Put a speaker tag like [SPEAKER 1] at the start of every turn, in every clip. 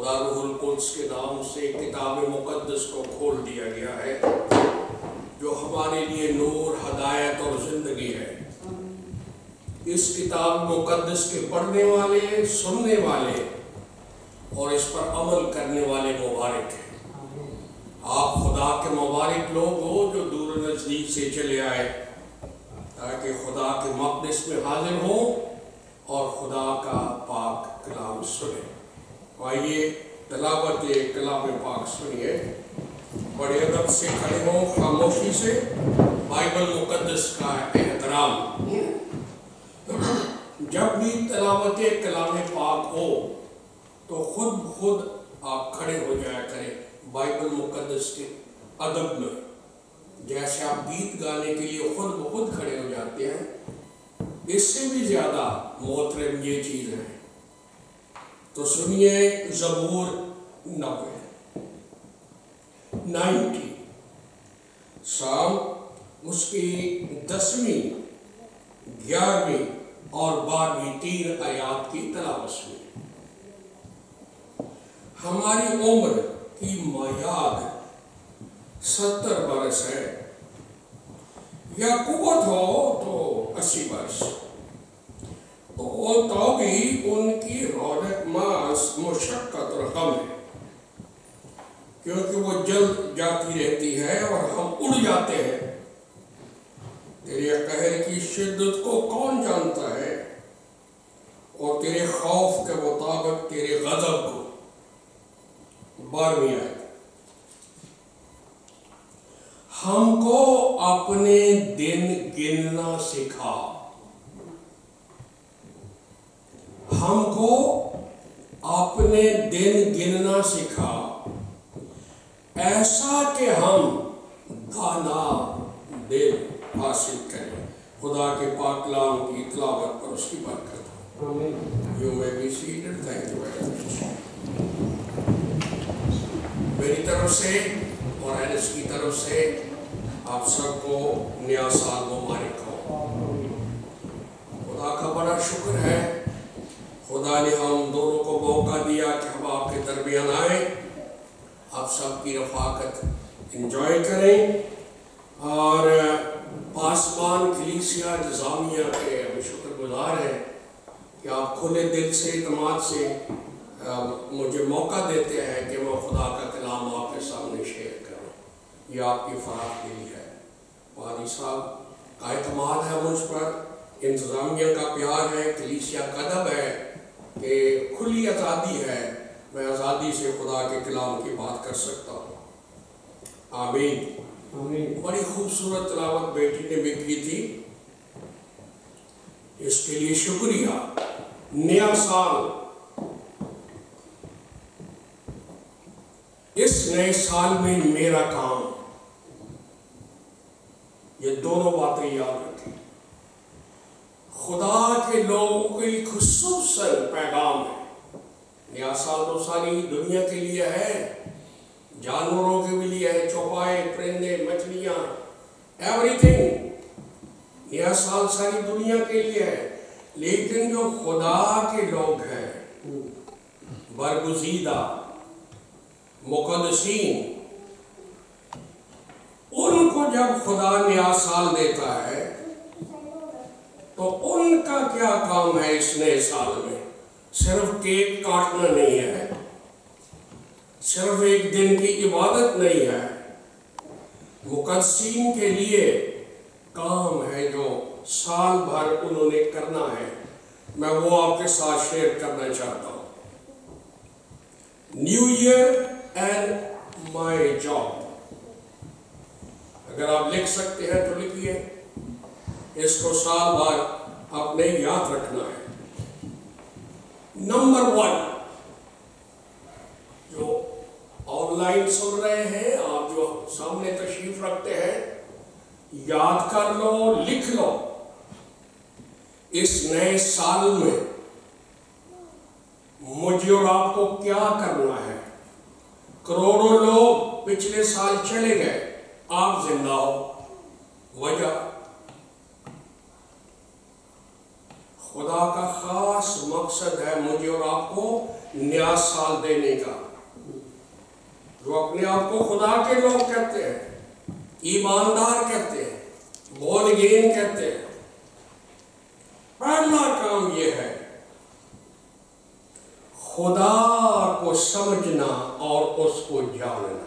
[SPEAKER 1] خدا روح القدس کے نام سے کتاب مقدس کو کھول دیا گیا ہے جو ہمارے لیے نور، ہدایت اور زندگی ہے۔ اس کتاب مقدس کے پڑھنے والے، سننے والے اور اس پر عمل کرنے والے مبارک ہیں۔ آپ خدا کے مبارک لوگ ہو جو دور نزدیک سے چلے آئے تاکہ خدا کے مقدس میں حاضر ہوں اور خدا کا پاک کلام سنیں۔ آئیے تلاوت کلام پاک سنیے، بڑے ادب سے کھڑے ہوں، خاموشی سے بائبل مقدس کا احترام۔ جب بھی تلاوت کلام پاک ہو تو خود آپ کھڑے ہو جایا کریں بائبل مقدس کے ادب میں، جیسے آپ گیت گانے کے لیے خود بخود کھڑے ہو جاتے ہیں، اس سے بھی زیادہ محترم یہ چیز ہے۔ تو سنیے زبور 90 سام، اس کی 10ویں، 11ویں اور 12ویں 3 آیات کی تلاوت سنیے۔ ہماری عمر کی میعاد 70 برس ہے، یا قوت ہو تو 80 برس، تو بھی ان کی رونق محض مشقت اور غم ہے، کیونکہ وہ جلد جاتی رہتی ہے اور ہم اڑ جاتے ہیں۔ تیرے قہر کی شدت کو کون جانتا ہے، اور تیرے خوف کے مطابق تیرے غضب کو۔ 12ویں آیت، ہم کو اپنے دن گننا سکھا، ہم کو اپنے دن گننا سکھا، ایسا کہ ہم دانا دل حاصل کریں۔ خدا کے پاک کلام کی تلاوت پر اس کی برکت ہو۔ You may be seated. Thank you very much. میری طرف سے اور اینس کی طرف سے آپ سب کو نیا سال مبارک ہو۔ خدا کا بڑا شکر ہے، خدا نے ہم دونوں کو موقع دیا کہ ہم آپ کے درمیان آئیں، آپ سب کی رفاقت انجوائے کریں، اور پاسبان کلیسیا انتظامیہ کے ہم شکر گزار ہیں کہ آپ کھلے دل سے، اعتماد سے مجھے موقع دیتے ہیں کہ میں خدا کا کلام آپ کے سامنے شیئر کروں۔ یہ آپ کی فراخ دلی ہے۔ پادری صاحب کا اعتماد ہے مجھ پر، انتظامیہ کا پیار ہے، کلیسیا کا ادب ہے کہ کھلی آزادی ہے، میں آزادی سے خدا کے کلام کی بات کر سکتا ہوں۔ آمین۔ بڑی خوبصورت تلاوت بیٹی نے بھی کی تھی، اس کے لیے شکریہ۔ نیا سال، اس نئے سال میں میرا کام، یہ دونوں باتیں یاد رکھیں۔ خدا کے لوگوں کے لیے خصوصاً پیغام ہے۔ نیا سال تو ساری دنیا کے لیے ہے، جانوروں کے بھی لیے ہے، چوپائے، پرندے، مچھلیاں، ایوری تھنگ۔ نیا سال ساری دنیا کے لیے ہے، لیکن جو خدا کے لوگ ہیں، برگزیدہ، مقدسین، ان کو جب خدا نیا سال دیتا ہے تو ان کا کیا کام ہے اس نئے سال میں؟ صرف کیک کاٹنا نہیں ہے، صرف ایک دن کی عبادت نہیں ہے، مقدسین کے لیے کام ہے جو سال بھر انہوں نے کرنا ہے۔ میں وہ آپ کے ساتھ شیئر کرنا چاہتا ہوں۔ New year and my job, اگر آپ لکھ سکتے ہیں تو لکھیے، اس کو سال بھر آپ نے یاد رکھنا ہے۔ نمبر 1، جو آن لائن سن رہے ہیں، آپ جو سامنے تشریف رکھتے ہیں، یاد کر لو، لکھ لو، اس نئے سال میں مجھے اور آپ کو کیا کرنا ہے۔ کروڑوں لوگ پچھلے سال چلے گئے، آپ زندہ ہو، وجہ خدا کا خاص مقصد ہے مجھے اور آپ کو नया साल देने का। जो अपने आप को खुदा के लोग कहते हैं, ईमानदार कहते हैं, बोर्न अगेन कहते हैं, पहला काम यह है खुदा को समझना और उसको जानना।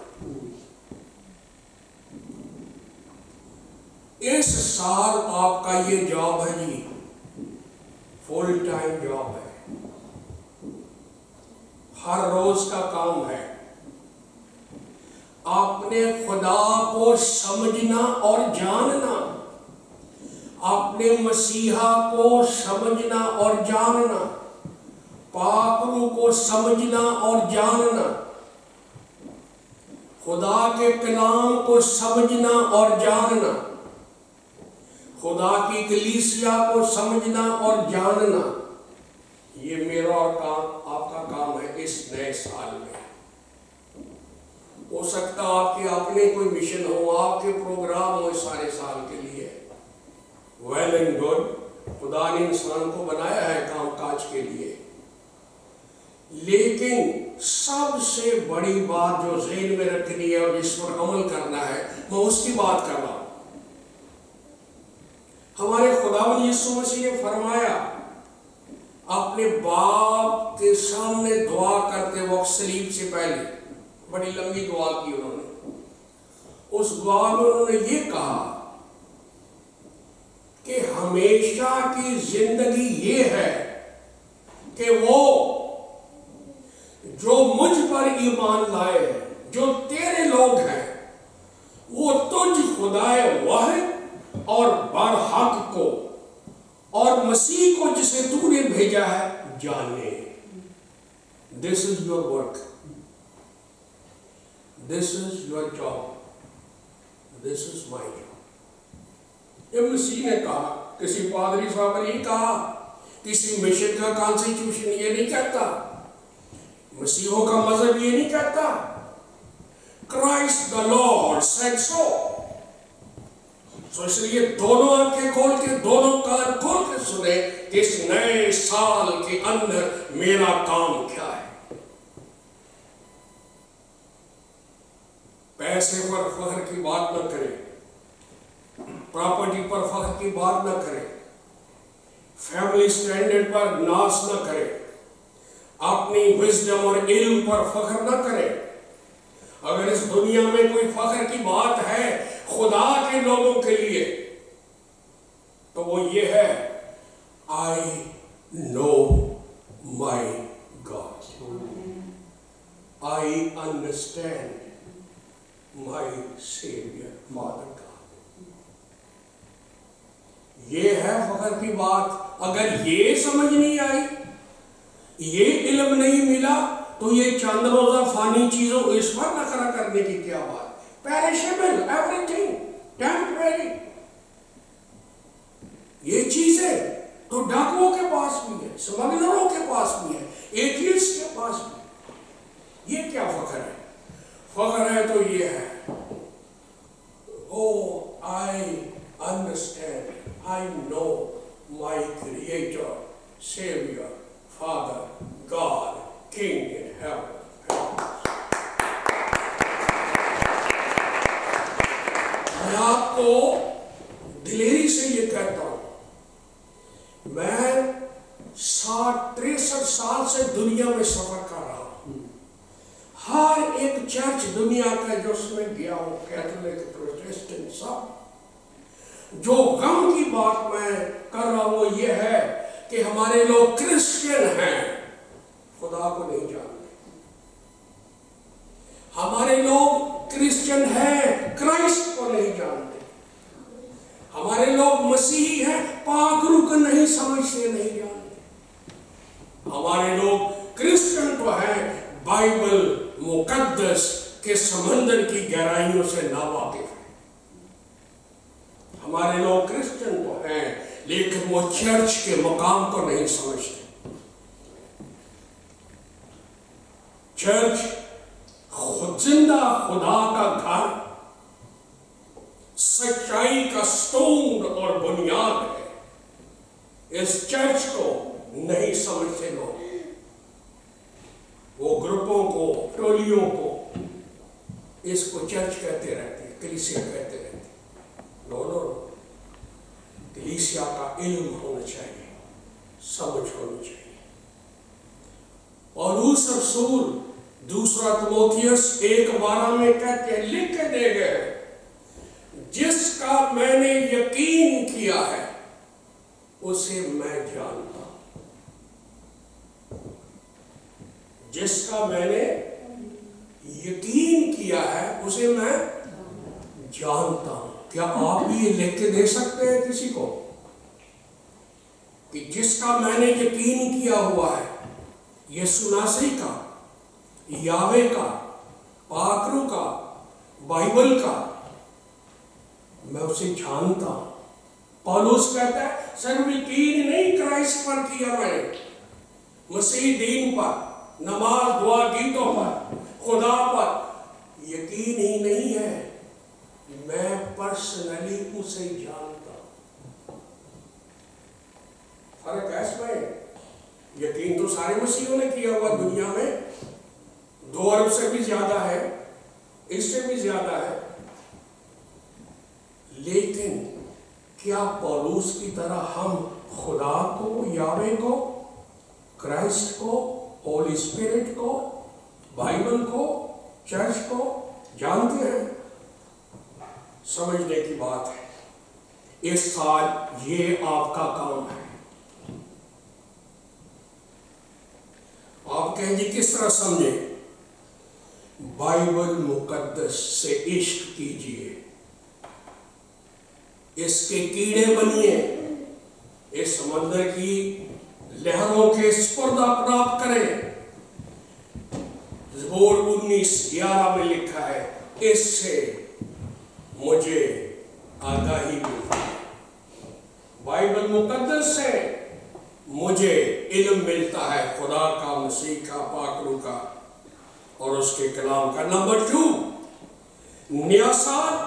[SPEAKER 1] इस साल आपका ये जॉब है जी, फुल टाइम जॉब है, हर रोज का काम है। आपने खुदा को समझना और जानना, अपने मसीहा को समझना और जानना, पाकरू को समझना और जानना, खुदा के कलाम को समझना और जानना, खुदा की कलीसिया को समझना और जानना। ये मेरा और काम, आपका काम है इस नए साल में। हो सकता आपके अपने कोई मिशन हो, आपके प्रोग्राम हो इस सारे साल के लिए, वेल एंड गुड। खुदा ने इंसान को बनाया है काम काज के लिए, लेकिन सबसे बड़ी बात जो ज़हन में रखनी है और जिस पर अमल करना है, मैं उसकी बात कर रहा हूं। हमारे खुदावंद यीशु मसीह ने फरमाया, अपने बाप के सामने दुआ करते वक्त सलीब से पहले बड़ी लंबी दुआ की उन्होंने। उस दुआ में उन्होंने ये कहा कि हमेशा की जिंदगी ये है कि वो जो मुझ पर ईमान लाए, जो तेरे लोग हैं, वो तुझ खुदाए वाहिद और बरहक को और मसीह को जिसे तूने भेजा है जाने। This is your work, this is your job, this is my job. ये मसीह ने कहा, किसी पादरी साहब ने नहीं कहा, किसी मिशन का कॉन्स्टिट्यूशन ये नहीं कहता, मसीहों का मजहब ये नहीं कहता। Christ the Lord said so. इसलिए दोनों आंखें खोल के, दोनों कान खोल के सुने कि इस नए साल के अंदर मेरा काम क्या है। पैसे पर फख्र की बात न करें, प्रॉपर्टी पर फख्र की बात न करें, फैमिली स्टैंडर्ड पर नाश न करें, अपनी विजडम और इल्म पर फख्र न करें। अगर इस दुनिया में कोई फख्र की बात है खुदा के लोगों के लिए, तो वो ये है, I know my God, I understand my saviour father God. ये है फख्र की बात। अगर ये समझ नहीं आई, ये इल्म नहीं मिला, तो ये चंद रोजा फानी चीजों इस पर नखरा करने की क्या बात। पेरिशेबल, एवरीथिंग टेम्परेरी, ये चीजें तो डाकुओं के पास भी है, स्मगलरों के पास भी है, एथियस्ट के पास भी। ये क्या फख्र है? फख्र है तो ये है, oh I understand, I know my creator, saviour, father, God, king in heaven. मैं आपको दिलेरी से ये कहता हूं, मैं 63 साल से दुनिया में सफर कर रहा हूं। हर एक चर्च दुनिया का जो उसमें गया हूं, कैथोलिक, प्रोटेस्टेंट, सब, जो गम की बात मैं कर रहा हूं वो ये है कि हमारे लोग क्रिश्चियन हैं, खुदा को नहीं जानते। हमारे लोग क्रिश्चियन हैं, क्राइस्ट को नहीं जानते। हमारे लोग मसीही हैं, पाकरू को नहीं समझते, नहीं जानते। हमारे लोग क्रिश्चियन तो हैं, बाइबल मुकद्दस के समंदर की गहराइयों से नावाकिफ हैं। हमारे लोग क्रिश्चियन तो हैं, लेकिन वो चर्च के मकाम को नहीं समझते। चर्च जिंदा खुदा का घर, सच्चाई का स्टोन और बुनियाद है। इस चर्च को नहीं समझते लोग। ग्रुपों को, टोलियों को, इसको चर्च कहते रहते हैं, कलीसिया कहते रहते हैं। नो नो, कलीसिया का इल्म होना चाहिए, समझ होनी चाहिए। पौलुस रसूल दूसरा तिमोथियस 1:12 में कहते हैं, लिख के दे गए, जिसका मैंने यकीन किया है उसे मैं जानता हूं। जिसका मैंने यकीन किया है उसे मैं जानता हूं। क्या आप भी ये लिख के दे सकते हैं किसी को कि जिसका मैंने यकीन किया हुआ है, यीशु नासरी का, यावे का, पाकरू का, बाइबल का, मैं उसे जानता हूं। पौलुस कहता है सिर्फ यकीन नहीं क्राइस्ट पर किया मैंने, मसीह दीन पर, नमाज दुआ गीतों पर, खुदा पर यकीन ही नहीं है, मैं पर्सनली उसे जानता हूं। फर्क है इसमें। यकीन तो सारे मसीहों ने किया हुआ दुनिया में, 2 अरब से भी ज्यादा है, इससे भी ज्यादा है। लेकिन क्या पौलुस की तरह हम खुदा को, यावे को, क्राइस्ट को, होली स्पिरिट को, बाइबल को, चर्च को जानते हैं? समझने की बात है। इस साल ये आपका काम है। आप कहेंगे किस तरह समझे? बाइबल मुकद्दस से इश्क कीजिए, इसके कीड़े बनिए, इस समंदर की लहरों के स्पर्धा प्राप्त करें। ज़बूर 19:11 में लिखा है, इससे मुझे आगाही मिलती है। बाइबल मुकद्दस से मुझे इल्म मिलता है खुदा का, मसीह का, पाकरू का और उसके कलाम का। नंबर 2, नया साल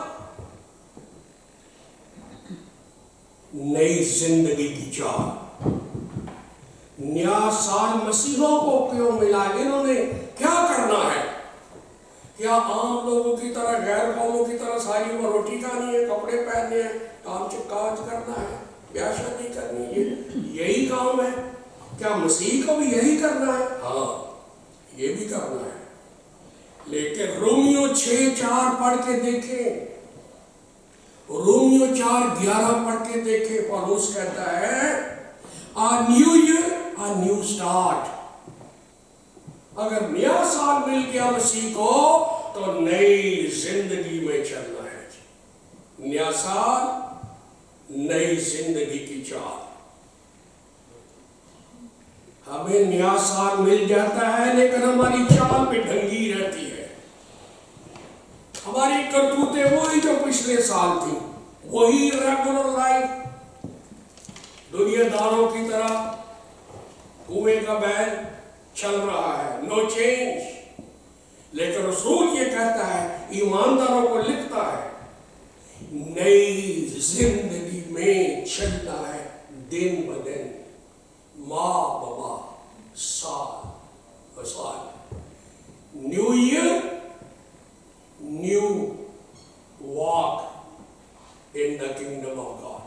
[SPEAKER 1] नई जिंदगी की चाह। नया साल मसीहों को क्यों मिला? इन्होंने क्या करना है? क्या आम लोगों की तरह, गैर कौमों की तरह सारी उम्र रोटी खानी है, कपड़े पहनने हैं, काम काज करना है, ब्याह शादी करनी है, यही काम है? क्या मसीह को भी यही करना है? हाँ, ये भी करना है। लेकिन रोमियो 6:4 पढ़ के देखें, रोमियो 4:11 पढ़ के देखें। पौलुस कहता है, a new year, a new start। अगर नया साल मिल गया मसीह को तो नई जिंदगी में चलना है। नया साल, नई जिंदगी की चाह। हमें नया साल मिल जाता है लेकिन हमारी चाल पे ढंगी रहती है। हमारी करतूतें वही जो पिछले साल थी, वही रेगुलर लाइफ, दुनियादारों की तरह कुएं का बैल चल रहा है, नो चेंज। लेकिन रसूल ये कहता है, ईमानदारों को लिखता है, नई जिंदगी में चलना है, दिन ब दिन, माह ब माह, साल ब साल। New year, new walk in the kingdom of God.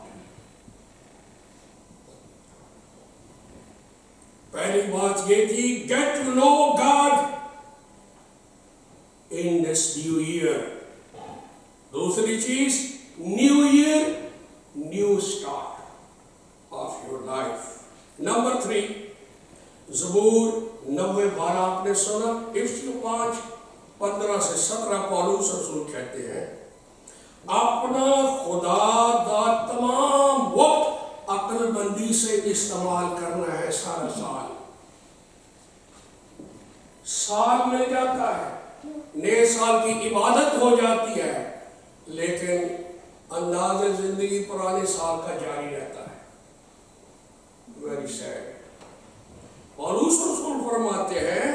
[SPEAKER 1] पहली बात ये थी, get to know God in this new year. दूसरी चीज, new year, new start of your life. Number 3, ज़बूर 90:12 आपने सुना। इफ्सियों 5:15 से 17 पौलुस रसूल कहते हैं, अपना खुदा दा तमाम वक्त अक्लमंदी से इस्तेमाल करना है। सारा साल मिल जाता है, नए साल की इबादत हो जाती है, लेकिन अंदाज़े जिंदगी पुराने साल का जारी रहता है। Very sad. पौलुस रसूल फरमाते हैं,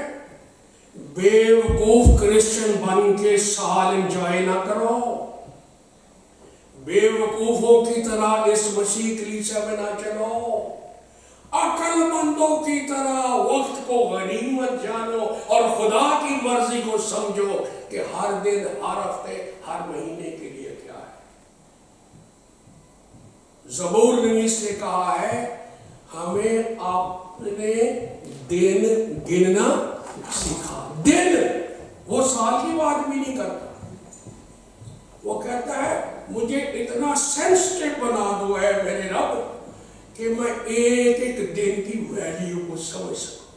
[SPEAKER 1] बेवकूफ क्रिश्चियन बन के साल एंजॉय ना करो, बेवकूफों की तरह इस मसीह कलीसिया में ना चलो। अक्ल मंदों की तरह वक्त को गनीमत जानो और खुदा की मर्जी को समझो कि हर दिन, हर हफ्ते, हर महीने के लिए क्या है। ज़बूर नवीस ने कहा है, हमें आपने दिन गिनना सिखा। दिन, वो साल की बात भी नहीं करता। वो कहता है मुझे इतना सेंसिटिव बना दो है मेरे रब कि मैं एक एक दिन की वैल्यू को समझ सकूं,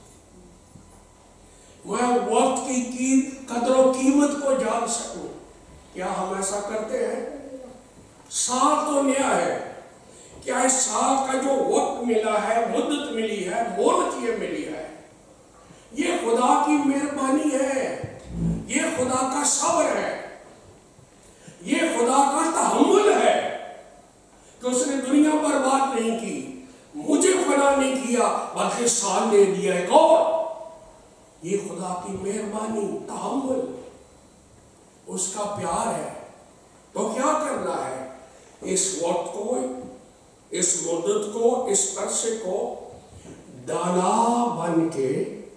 [SPEAKER 1] मैं वक्त की कदर और कीमत को जान सकूं। क्या हम ऐसा करते हैं? साल तो नया है, क्या इस साल का जो वक्त मिला है, मुद्दत मिली है, मोहलत ये मिली है, ये खुदा की मेहरबानी है, ये खुदा का सब्र है, ये खुदा का तहम्मुल है कि उसने दुनिया बर्बाद नहीं की, मुझे फना नहीं किया, बल्कि साल दे दिया एक और। ये खुदा की मेहरबानी, तहम्मुल, उसका प्यार है। तो क्या करना है? इस वक्त को, इस मुद्दत को, इस अरसे को दाना बन के,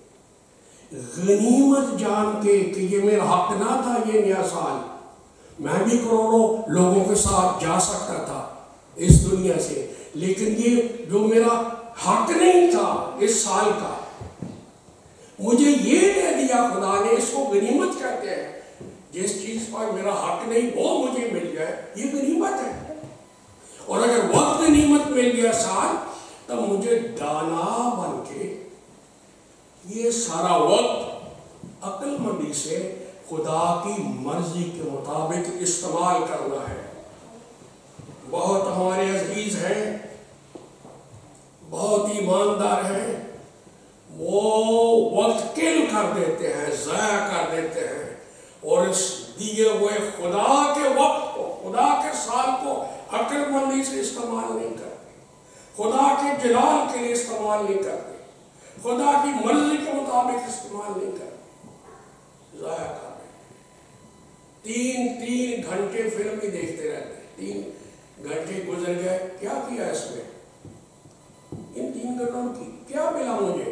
[SPEAKER 1] गनीमत जान के कि ये मेरा हक ना था, ये नया साल, मैं भी करोड़ों लोगों के साथ जा सकता था इस दुनिया से, लेकिन ये जो मेरा हक नहीं था इस साल का, मुझे ये दे दिया खुदा ने, इसको गनीमत कहते हैं। जिस चीज पर मेरा हक नहीं वो मुझे मिल जाए, ये गनीमत है। और अगर वक्त गनीमत मिल गया साल, तब मुझे दाना बन के ये सारा वक्त अक्लमंदी से खुदा की मर्जी के मुताबिक इस्तेमाल करना है। बहुत हमारे अजीज हैं, बहुत ईमानदार हैं, वो वक्त किल कर देते हैं, ज़ाया कर देते हैं, और इस दिए हुए खुदा के वक्त को, खुदा के साल को अक्लमंदी से इस्तेमाल नहीं करते, खुदा के जलाल के लिए इस्तेमाल नहीं करते, खुदा की मर्जी के मुताबिक इस्तेमाल नहीं करते, ज़ाया कर देते। 3 घंटे फिल्म ही देखते रहते, 3 घंटे गुजर गए, क्या किया इसमें? इन 3 घंटों की क्या मिला मुझे?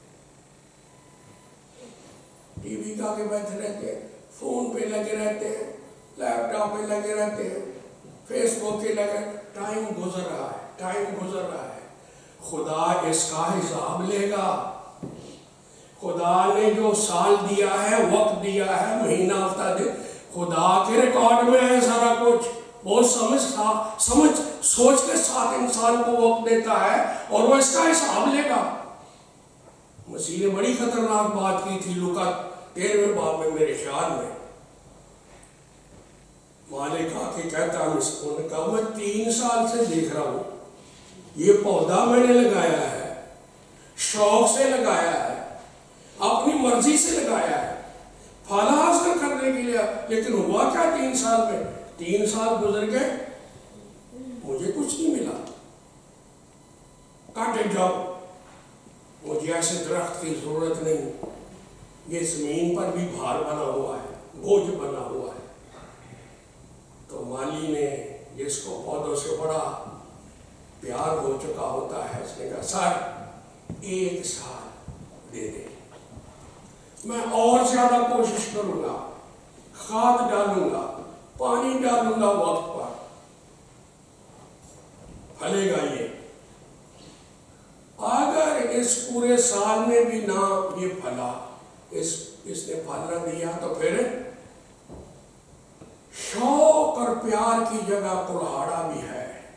[SPEAKER 1] टीवी का के बैठे रहते हैं, फोन पे लगे रहते हैं, लैपटॉप पे लगे रहते हैं, फेसबुक पे लगे, टाइम गुजर रहा है, टाइम गुजर रहा है। खुदा इसका हिसाब लेगा। खुदा ने जो साल दिया है, वक्त दिया है, महीना, हफ्ता, दिन, खुदा के रिकॉर्ड में है सारा कुछ। बहुत समझ सोच के साथ इंसान को वक्त देता है और वो इसका हिसाब लेगा। मसीह ने बड़ी खतरनाक बात की थी लूका 13वें बाब में, मेरे ख्याल में। मालिक आके कहता है, उन्होंने कहा मैं 3 साल से देख रहा हूं, ये पौधा मैंने लगाया है, शौक से लगाया है, अपनी मर्जी से लगाया है, फल हासिल करने के लिए, लेकिन हुआ क्या 3 साल में? 3 साल गुजर गए, मुझे कुछ नहीं मिला। काटे जाओ, मुझे ऐसे दरख्त की जरूरत नहीं, ये जमीन पर भी भार बना हुआ है, बोझ बना हुआ है। तो माली ने, जिसको पौधों से बड़ा प्यार हो चुका होता है, उसने कहा सर 1 साल दे दे, मैं और ज्यादा कोशिश करूंगा, खाद डालूंगा, पानी डालूंगा वक्त पर, फलेगा ये। अगर इस पूरे साल में भी ना ये फला, इसने फल न दिया, तो फिर शौक और प्यार की जगह कुल्हाड़ा भी है।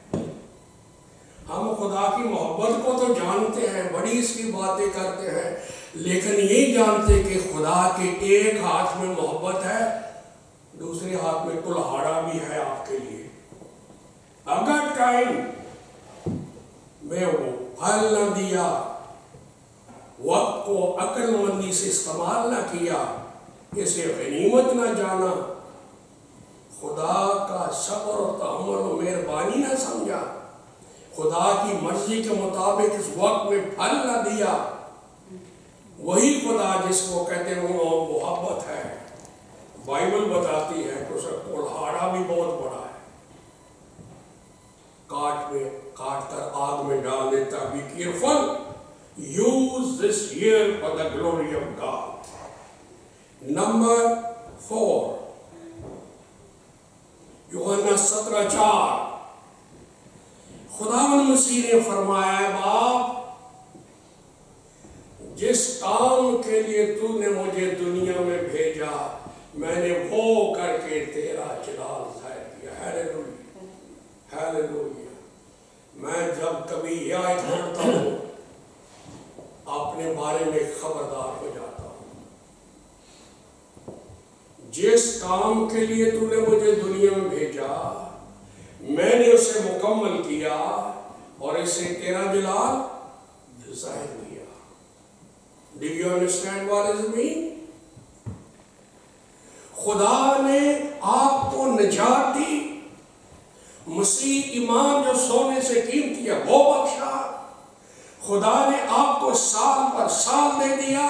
[SPEAKER 1] हम खुदा की मोहब्बत को तो जानते हैं, बड़ी इसकी बातें करते हैं, लेकिन ये जानते कि खुदा के एक हाथ में मोहब्बत है, दूसरे हाथ में कुल्हाड़ा भी है आपके लिए। अगर टाइम में वो फल न दिया, वक्त को अक्लमंदी से इस्तेमाल न किया, इसे गनीमत न जाना, खुदा का सब्र और तहम्मुल और मेहरबानी न समझा, खुदा की मर्जी के मुताबिक इस वक्त में फल न दिया, वही खुदा जिसको कहते हैं वो मोहब्बत है। बाइबल बताती है कि उसका कुल्हाड़ा भी बहुत बड़ा है, काट कर आग में डाल देता। बी केयरफुल, نمبر 4 یوحنا 17:4 خداوند مسیح نے فرمایا ہے باپ جس کام کے لیے تو نے مجھے دنیا میں بھیجا میں نے وہ کر کے تیرا جلال ظاہر کیا. Hallelujah hallelujah. میں جب کبھی یہ آیت پڑھتا ہوں اپنے بارے میں خبردار ہو جاتا ہوں. جس کام کے لیے تو نے مجھے دنیا میں بھیجا میں نے اسے مکمل کیا اور اسے تیرا جلال ظاہر کیا. Do you understand what does it mean? خدا نے آپ کو نجات دی. مسیح ایمان جو سونے سے قیمتی ہے وہ بخشا. خدا نے آپ کو سال پر سال دے دیا.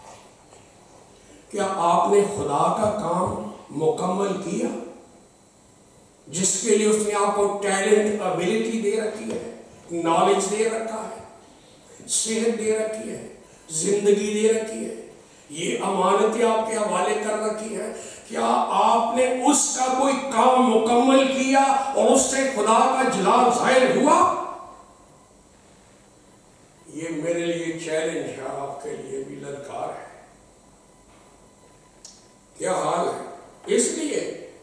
[SPEAKER 1] کیا آپ نے خدا کا کام مکمل کیا جس کے لیے اس نے آپ کو ٹیلنٹ ابیلٹی دے رکھی ہے, نالج دے رکھا ہے, صحت دے رکھی ہے, زندگی دے رکھی ہے, یہ امانتیں آپ کے حوالے کر رکھی ہے. کیا آپ نے اس کا کوئی کام مکمل کیا اور اس سے خدا کا جلال ظاہر ہوا؟ یہ میرے لیے چیلنج ہے, آپ کے لیے بھی للکار ہے. کیا حال ہے؟ اس لیے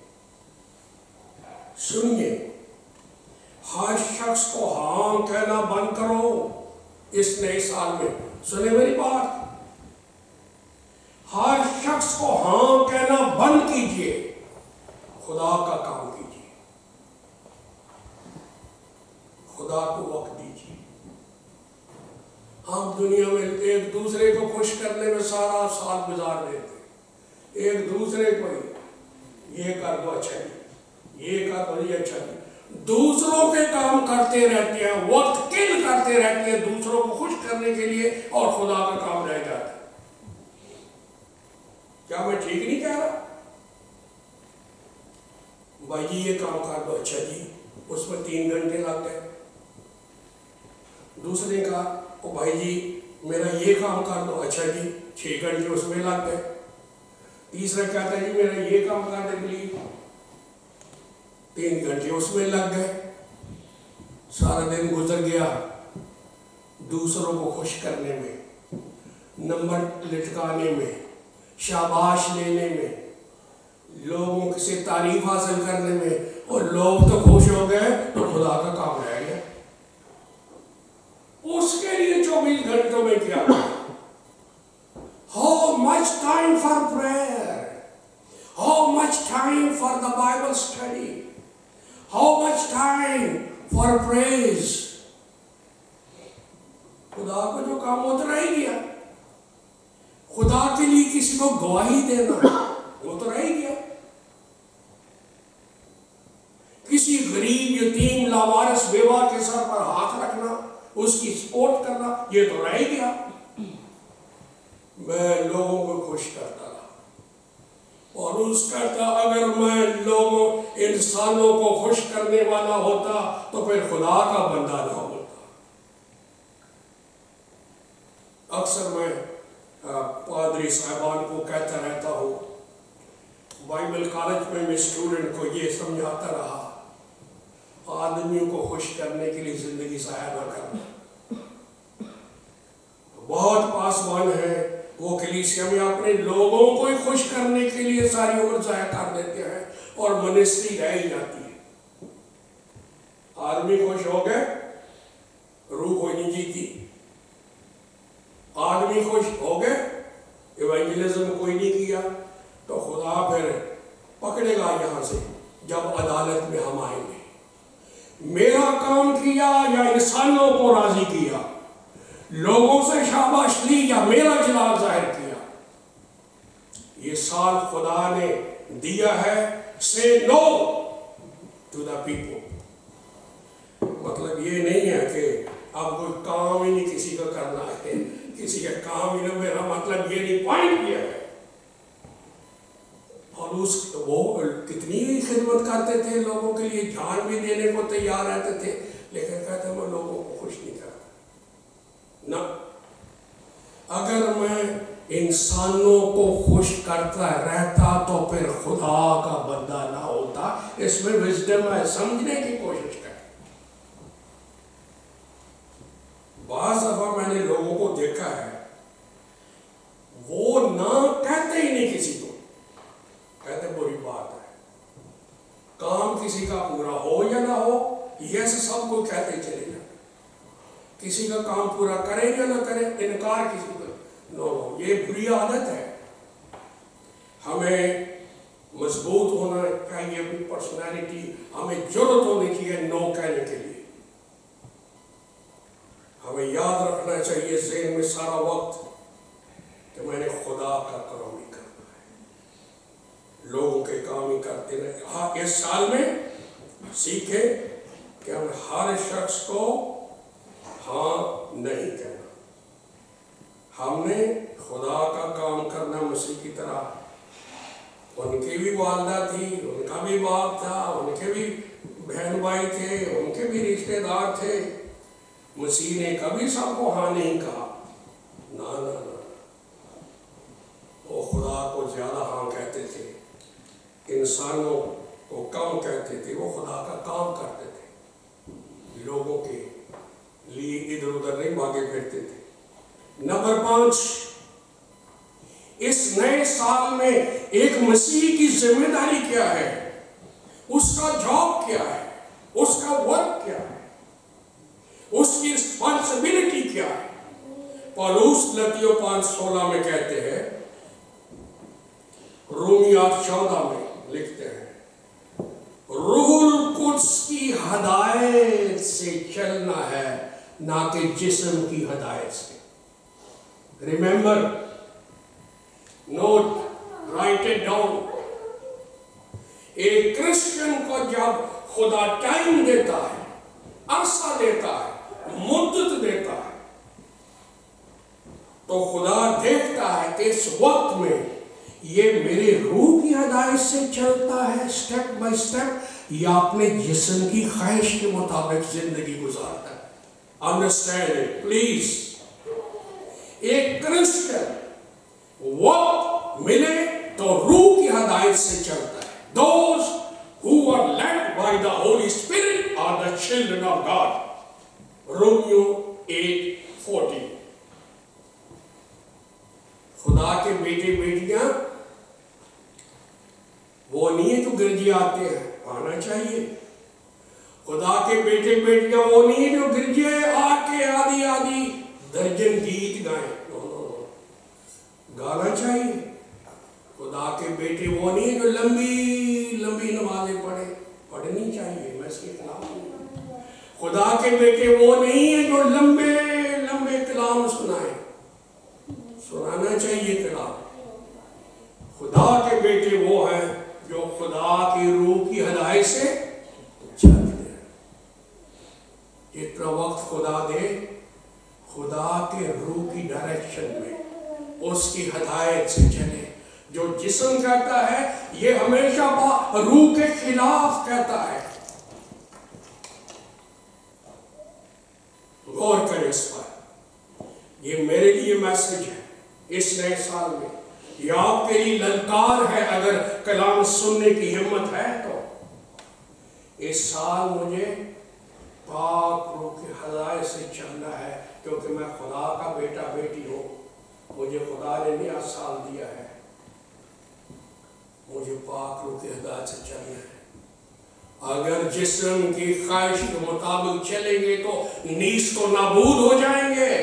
[SPEAKER 1] سنیے, ہر شخص کو ہاں کہنا بند کرو اس نئے سال میں. سنیں میری بات, ہر شخص کو ہاں کہنا بند کیجئے, خدا کا کام کیجئے, خدا کو وقت دیجئے. ہم دنیا میں ایک دوسرے کو خوش کرنے میں سارا سال گزار دیتے, ایک دوسرے کو یہ کر دو اچھا جی, یہ کر دو یہ اچھا جی, دوسروں کے کام کرتے رہتے ہیں, وقت کل کرتے رہتے ہیں دوسروں کو خوش کرنے کے لیے, اور خدا کا کام رہ جاتا ہے. کیا میں ٹھیک نہیں کہہ رہا؟ بھائی جی یہ کام کر دو اچھا جی, اس میں 3 گھنٹے لگ گئے. دوسرے کا او بھائی جی میرا یہ کام کر دو اچھا جی, 6 گھنٹے اس میں لگ گئے. تیسرا کہتا ہے جی میرا یہ کام کر دے پلیز, 3 گھنٹے اس میں لگ گئے. سارا دن گزر گیا دوسروں کو خوش کرنے میں, نمبر لٹکانے میں, شاباش لینے میں, لوگوں سے تعریف حاصل کرنے میں, اور لوگ تو خوش ہو گئے تو خدا کا کام رہ گیا. اس کے لیے 24 گھنٹوں میں کیا؟ How much time for prayer? How much time for the Bible study? How much time for praise? خدا کو جو کام ہوتا رہ گیا. خدا کے لیے کسی کو گواہی دینا وہ تو رہ گیا. کسی غریب یتیم لاوارث بیوہ کے سر پر ہاتھ رکھنا, اس کی سپورٹ کرنا, یہ تو رہ گیا. میں لوگوں کو خوش کرتا رہا اور اس کرتا, اگر میں لوگوں انسانوں کو خوش کرنے والا ہوتا تو پھر خدا کا بندہ نہ ہوتا. اکثر میں پادری صاحبان کو کہتا رہتا ہوں, بائبل کالج میں اسٹوڈنٹ کو یہ سمجھاتا رہا, آدمیوں کو خوش کرنے کے لیے زندگی ضائع نہ کرنا. بہت پاسبان ہیں وہ کلیسیا میں اپنے لوگوں کو ہی خوش کرنے کے لیے ساری عمر ضائع کر دیتے ہیں اور منسٹری رہ ہی جاتی ہے. آدمی خوش ہو گئے, روح کوئی نہیں جیتی. آدمی خوش ہو گئے, ایوانجلزم کوئی نہیں کیا, تو خدا پھر پکڑے گا یہاں سے جب عدالت میں ہم آئیں گے. میرا کام کیا یا انسانوں کو راضی کیا, لوگوں سے شاباش لی یا میرا جلال ظاہر کیا. یہ سال خدا نے دیا ہے. say no to the people. مطلب یہ نہیں ہے کہ اب کوئی کام ہی نہیں کسی کا کرنا ہے, کسی کا کام ہی نہ, میرا مطلب یہ نہیں, پوائنٹ یہ ہے. اور وہ کتنی خدمت کرتے تھے لوگوں کے لیے, جان بھی دینے کو تیار رہتے تھے, لیکن کہتے ہیں میں لوگوں کو خوش نہیں کرتا. نہ, اگر میں انسانوں کو خوش کرتا رہتا تو پھر خدا کا بندہ نہ ہوتا. اس میں وزڈم ہے, سمجھنے کی کوشش کریں. بعض دفعہ میں نے لوگوں کو دیکھا ہے وہ نہ کہتے ہی نہیں کسی کو, کہتے بری بات ہے, کام کسی کا پورا ہو یا نہ ہو یس سب کو کہتے چلے جائیں, کسی کا کام پورا کرے یا نہ کرے انکار کسی کو. نو, یہ بری عادت ہے. ہمیں مضبوط ہونا چاہیے اپنی پرسنالٹی, ہمیں جرأت ہونی چاہیے نو کہنے کے لیے. ہمیں یاد رکھنا چاہیے ذہن میں سارا وقت کہ میں نے خدا کا کام ہی کرنا ہے, لوگوں کے کام ہی کرتے رہے. ہاں, اس سال میں سیکھے کہ ہم ہر شخص کو ہاں نہیں کہنا. ہم نے خدا کا کام کرنا مسیح کی طرح. ان کی بھی والدہ تھی, ان کا بھی باپ تھا, ان کے بھی بہن بھائی تھے, ان کے بھی رشتے دار تھے. مسیح نے کبھی سب کو ہاں نہیں کہا, نہ نہ نہ, وہ خدا کو زیادہ ہاں کہتے تھے, انسانوں کو کم کہتے تھے. وہ خدا کا کام کرتے تھے, لوگوں کے لیے ادھر ادھر نہیں بھاگے پھرتے تھے. نمبر 5, اس نئے سال میں ایک مسیحی کی ذمہ داری کیا ہے, اس کا جاب کیا ہے, اس کا ورک کیا ہے, اس کی رسپانسبلٹی کیا ہے. پالوس لتیو 5:16 میں کہتے ہیں, رومیات 14 میں لکھتے ہیں, روح القدس کی ہدایت سے چلنا ہے نہ کہ جسم کی ہدایت سے. Remember, note, write it down. ایک کرسچن کو جب خدا ٹائم دیتا ہے, عرصہ دیتا ہے, مدت دیتا ہے, تو خدا دیکھتا ہے کہ اس وقت میں یہ میرے روح کی ہدایت سے چلتا ہے سٹیپ بائی سٹیپ, یا اپنے جسم کی خواہش کے مطابق زندگی گزارتا ہے. Understand it please. ایک کرسچن وقت ملے تو روح کی ہدایت سے چلتا ہے. Those who are led by the Holy Spirit are the children of God. رومیو 8:40. خدا کے بیٹے بیٹیاں وہ نہیں ہے جو گرجے آتے ہیں, آنا چاہیے. خدا کے بیٹے بیٹیاں وہ نہیں ہے جو گرجے آ کے آدھی آدھی درجن گیت گائیں, گانا چاہیے. خدا کے بیٹے وہ نہیں ہے جو لمبی لمبی نمازیں پڑھنی چاہیے, میں اس کے خلاف ہوں. خدا کے بیٹے وہ نہیں ہے جو لمبے لمبے کلام سنائیں, سنانا چاہیے کلام. خدا کے بیٹے وہ ہیں جو خدا کی روح کی ہدایت سے چلتے ہیں. جتنا وقت خدا دے, خدا کے روح کی ڈائریکشن میں, اس کی ہدایت سے چلے. جو جسم کہتا ہے یہ ہمیشہ روح کے خلاف کہتا ہے. غور کریں اس پر, یہ میرے لیے میسج ہے اس نئے سال میں, یہ آپ کے لیے للکار ہے. اگر کلام سننے کی ہمت ہے تو اس سال مجھے پاک روح کی ہدایت سے چلنا ہے, کیونکہ میں خدا کا بیٹا بیٹی ہوں. مجھے خدا نے نیا سال دیا ہے, مجھے پاک روح کی ہدایت سے چلنا ہے. اگر جسم کی خواہش کے مطابق چلیں گے تو نیز تو نابود ہو جائیں گے,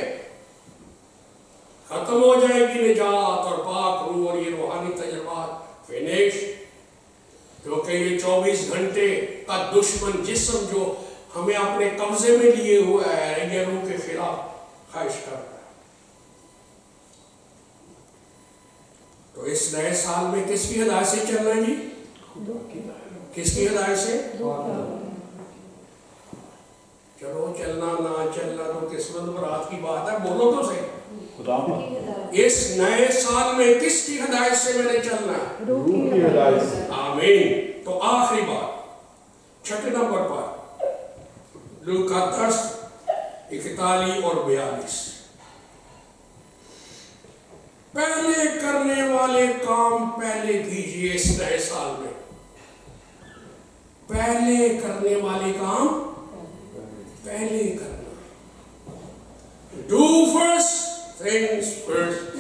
[SPEAKER 1] ختم ہو جائے گی نجات اور پاک روح اور یہ روحانی تجربات فنش. کیونکہ یہ 24 گھنٹے کا دشمن جسم جو ہمیں اپنے قبضے میں لیے ہوا ہے, یہ روح کے خلاف خواہش کرتا ہے. تو اس نئے سال میں کس کی ہدایت سے چلنا ہے جی؟ کس کی ہدایت سے؟ چلو چلنا نہ چلنا تو قسمت برات کی بات ہے, بولو تو صحیح. اس نئے سال میں کس کی ہدایت سے میں نے چلنا ہے؟ روح کی ہدایت سے. آمین. تو آخری بات 6 نمبر پر لوکا 10:41 اور 42. پہلے کرنے والے کام پہلے کیجئے اس نئے سال میں. پہلے کرنے والے کام پہلے کرنا. Do first things first.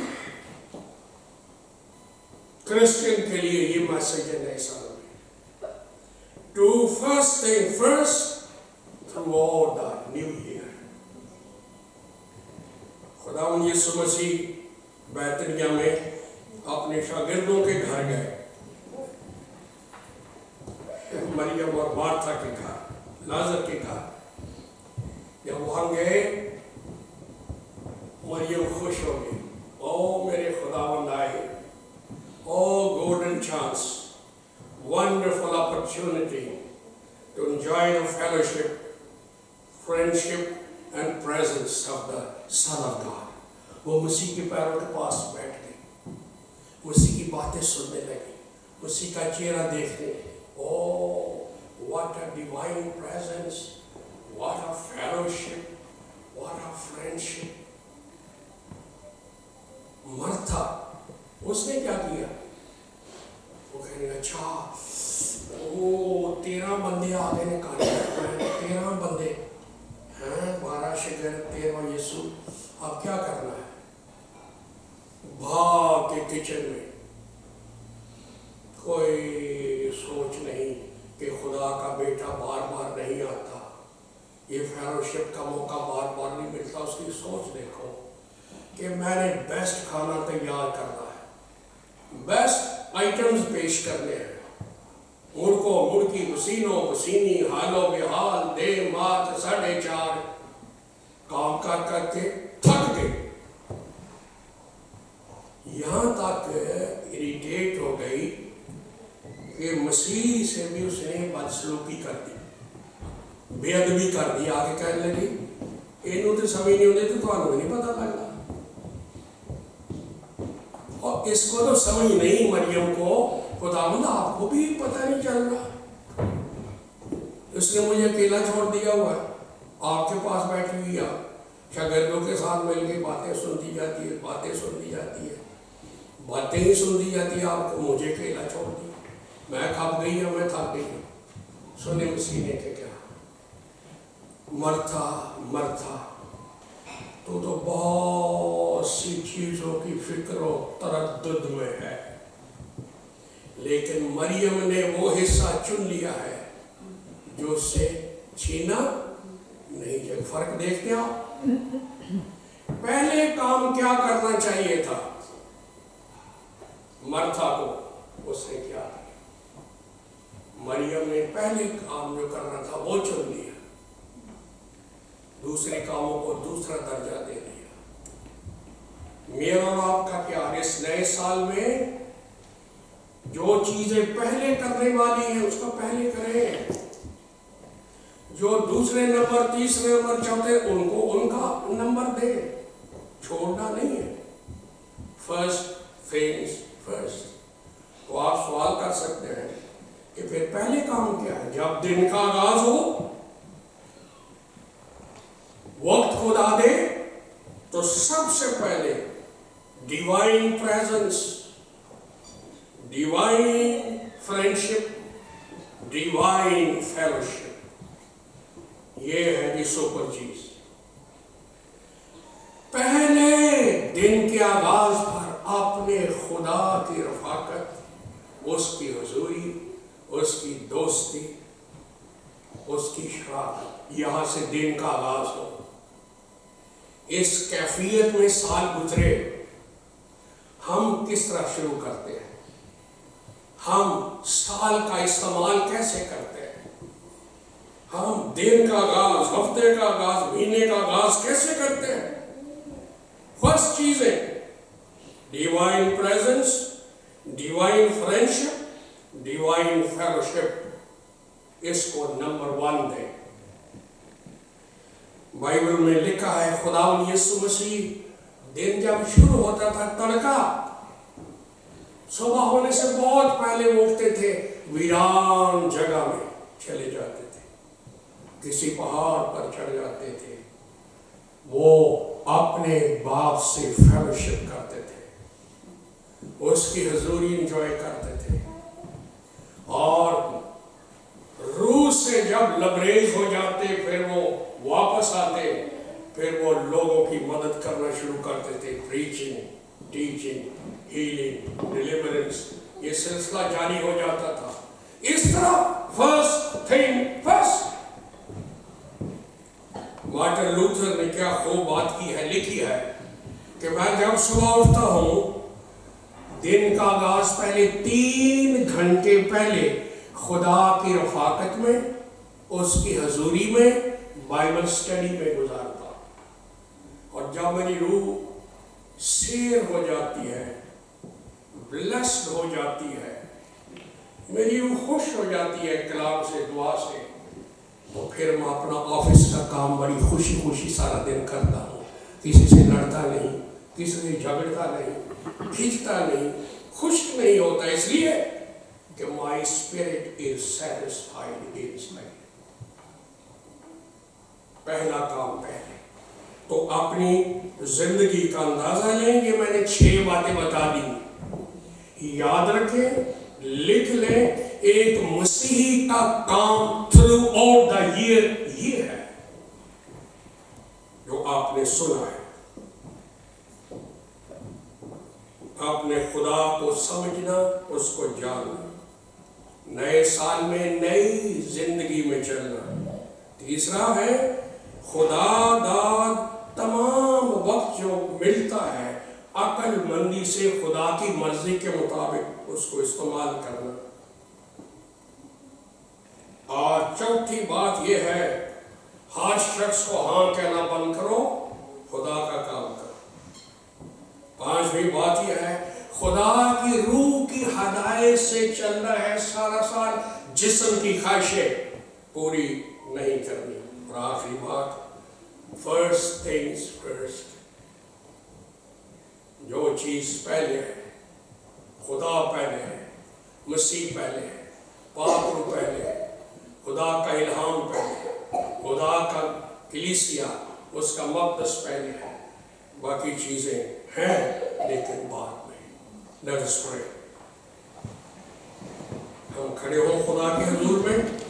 [SPEAKER 1] Christian کے لیے یہ میسج ہے نئے سال میں. Do first thing first throughout the new year. خداوند یسوع مسیح بیتنیہ میں اپنے شاگردوں کے گھر گئے. مریم اور مارتھا کے گھر, لازر کے گھر. جب وہاں گئے مریم خوش ہو گئی. او میرے خداوند آئے. Oh, golden chance, wonderful opportunity to enjoy the fellowship, friendship and presence of the Son of God. وہ مسیح کے پیروں کے پاس بیٹھ گئی, مسیح کی باتیں سننے لگی, مسیح کا چہرہ دیکھنے لگی. Oh, what a divine presence, what a fellowship, what a friendship. Murtha اس نے کیا کیا؟ وہ کہنے اچھا 13 بندے آگے نکالے, 13 بندے ہیں, 12 شاگرد, 13 یسوع, اب کیا کرنا ہے؟ بھاگ کے کچن میں. کوئی سوچ نہیں کہ خدا کا بیٹا بار بار نہیں آتا, یہ فیلوشپ کا موقع بار بار نہیں ملتا. اس کی سوچ دیکھو کہ میں نے بیسٹ کھانا تیار کرنا ہے, بیسٹ آئٹمز پیش کرنے ہیں. مڑکو مڑکی, پسینو پسینی, حالو بحال, دے مات 4:30 کام کر کے تھک گئی. یہاں تک اریٹیٹ ہو گئی کہ مسیح سے بھی اس نے بدسلوکی کر دی, بے ادبی کر دی. آگے کہنے لگی اینوں تو سمجھ نہیں ہوتے تو تمہیں نہیں پتا لگتا. اور اس کو تو سمجھ نہیں مریم کو, خداوند آپ کو بھی پتہ نہیں چل رہا, اس نے مجھے اکیلا چھوڑ دیا ہوا ہے, آپ کے پاس بیٹھی ہوئی ہے, شاگردوں کے ساتھ مل کے باتیں سنتی جاتی ہے, باتیں سنتی جاتی ہے, باتیں ہی سنتی جاتی ہے. آپ کو مجھے اکیلا چھوڑ دیا, میں کھپ گئی ہوں, میں تھک گئی ہوں. سنے مسیح نے کہ کیا؟ مرتھا مرتھا, تو بہت سی چیزوں کی فکر و تردد میں ہے, لیکن مریم نے وہ حصہ چن لیا ہے جو اس سے چھینا نہیں جائے. فرق دیکھتے آپ؟ پہلے کام کیا کرنا چاہیے تھا مرتھا کو, اس نے کیا کیا؟ مریم نے پہلے کام جو کرنا تھا وہ چن لیا, دوسرے کاموں کو دوسرا درجہ دے دیا. میرا اور آپ کا پیار, اس نئے سال میں جو چیزیں پہلے کرنے والی ہیں اس کو پہلے کریں, جو دوسرے نمبر, تیسرے نمبر, چوتھے, ان کو ان کا نمبر دیں, چھوڑنا نہیں ہے. First things first. تو آپ سوال کر سکتے ہیں کہ پھر پہلے کام کیا ہے؟ جب دن کا آغاز ہو, وقت خدا دے, تو سب سے پہلے divine presence, divine friendship, divine fellowship, یہ ہے جی سپر چیز. پہلے دن کے آغاز پر اپنے خدا کی رفاقت, اس کی حضوری, اس کی دوستی, اس کی شراکت, یہاں سے دن کا آغاز ہو. اس کیفیت میں سال گزرے. ہم کس طرح شروع کرتے ہیں؟ ہم سال کا استعمال کیسے کرتے ہیں؟ ہم دن کا آغاز, ہفتے کا آغاز, مہینے کا آغاز کیسے کرتے ہیں؟ فرسٹ چیزیں divine presence, divine friendship, divine fellowship, اس کو نمبر 1 دیں. بائبل میں لکھا ہے خداوند یسوع مسیح دن جب شروع ہوتا تھا, تڑکا صبح ہونے سے بہت پہلے وہ اٹھتے تھے, ویران جگہ میں چلے جاتے تھے, کسی پہاڑ پر چڑھ جاتے تھے, وہ اپنے باپ سے فیلوشپ کرتے تھے. اس کی حضوری انجوائے کرتے تھے، اور روح سے جب لبریز ہو جاتے پھر وہ واپس آتے، پھر وہ لوگوں کی مدد کرنا شروع کرتے تھے، پریچنگ، ٹیچنگ، ہیلنگ، ڈیلیورنس، یہ سلسلہ جاری ہو جاتا تھا۔ اس طرح first thing first. Martin Luther نے کیا خوب بات کی ہے، لکھی ہے کہ میں جب صبح اٹھتا ہوں، دن کا آغاز پہلے 3 گھنٹے پہلے خدا کی رفاقت میں، اس کی حضوری میں، بائبل سٹڈی میں گزارتا ہوں، اور جب میری روح سیر ہو جاتی ہے، بلیسڈ ہو جاتی ہے، میری روح خوش ہو جاتی ہے کلام سے، دعا سے، تو پھر میں اپنا آفس کا کام بڑی خوشی خوشی سارا دن کرتا ہوں، کسی سے لڑتا نہیں، کسی سے جھگڑتا نہیں، کھینچتا نہیں، خشک نہیں ہوتا، اس لیے کہ my spirit is satisfied inside۔ پہلا کام پہلے تو اپنی زندگی کا اندازہ لیں گے، میں نے 6 باتیں بتا دی، یاد رکھیں، لکھ لیں۔ ایک مسیحی کا کام تھرو آؤٹ دا ایئر یہ ہے جو آپ نے سنا ہے، آپ نے خدا کو سمجھنا، اس کو جاننا، نئے سال میں نئی زندگی میں چلنا۔ تیسرا ہے خدا داد تمام وقت جو ملتا ہے عقل مندی سے خدا کی مرضی کے مطابق اس کو استعمال کرنا۔ اور چوتھی بات یہ ہے، ہر شخص کو ہاں کہنا بند کرو، خدا کا کام کرو۔ 5ویں بات یہ ہے، خدا کی روح کی ہدایت سے چلنا ہے سارا سال، جسم کی خواہشیں پوری نہیں کرنی۔ اور آخری بات، فرسٹ تھنگز فرسٹ، جو چیز پہلے ہے، خدا پہلے ہے، مسیح پہلے ہے، پاک روح پہلے ہے، خدا کا الہام پہلے، خدا کا کلیسیا، اس کا مقدس پہلے ہے، باقی چیزیں ہیں لیکن بعد میں۔ Let us pray۔ ہم کھڑے ہوں خدا کے حضور میں۔